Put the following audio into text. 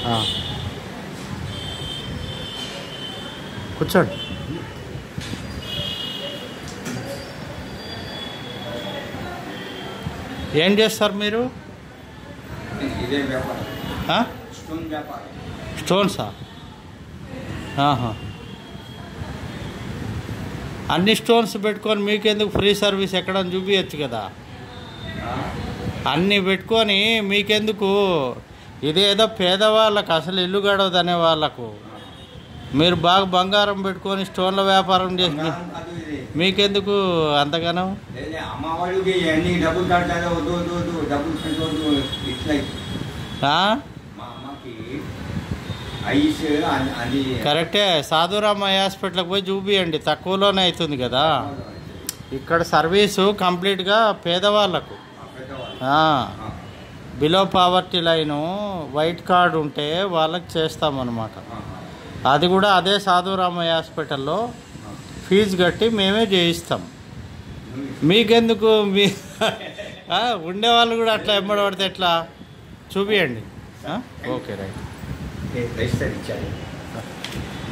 కూర్చోండి. ఏం చేస్తారు మీరు? స్టోన్సా? అన్ని స్టోన్స్ పెట్టుకొని మీకెందుకు ఫ్రీ సర్వీస్ ఎక్కడని చూపించచ్చు కదా. అన్నీ పెట్టుకొని మీకెందుకు? ఇదేదో పేదవాళ్ళకు, అసలు ఇల్లు గడవదనే వాళ్ళకు. మీరు బాగా బంగారం పెట్టుకొని స్టోన్ల వ్యాపారం చేసి మీకెందుకు అంతగానో? కరెక్టే. సాధురామయ్య హాస్పిటల్కి పోయి చూపియండి, తక్కువలోనే అవుతుంది కదా. ఇక్కడ సర్వీసు కంప్లీట్గా పేదవాళ్ళకు. Below poverty line white card ఉంటే వాళ్ళకి చేస్తామన్నమాట. అది కూడా అదే సాధురామయ్య హాస్పిటల్లో ఫీజు కట్టి మేమే చేయిస్తాం. మీకెందుకు? మీ ఉండేవాళ్ళు కూడా అట్లా ఎంబడబడితే ఎట్లా? చూపియండి. Okay, right.